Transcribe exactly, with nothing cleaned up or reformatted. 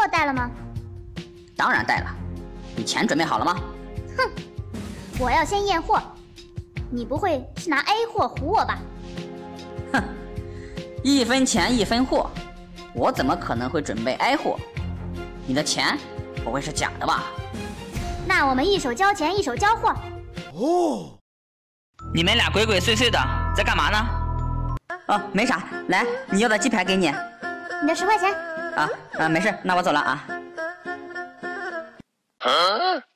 货带了吗？ 当然带了。你钱准备好了吗？ 哼，我要先验货。你不会是拿 A 货唬我吧？ 哼，一分钱一分货，我怎么可能会准备 A 货？你的钱不会是假的吧？ 那我们一手交钱，一手交货。 哦， 你们俩鬼鬼祟祟的在干嘛呢？ 哦，没啥，来，你要的鸡排给你。 你的十块钱。 啊啊，没事，那我走了啊。 啊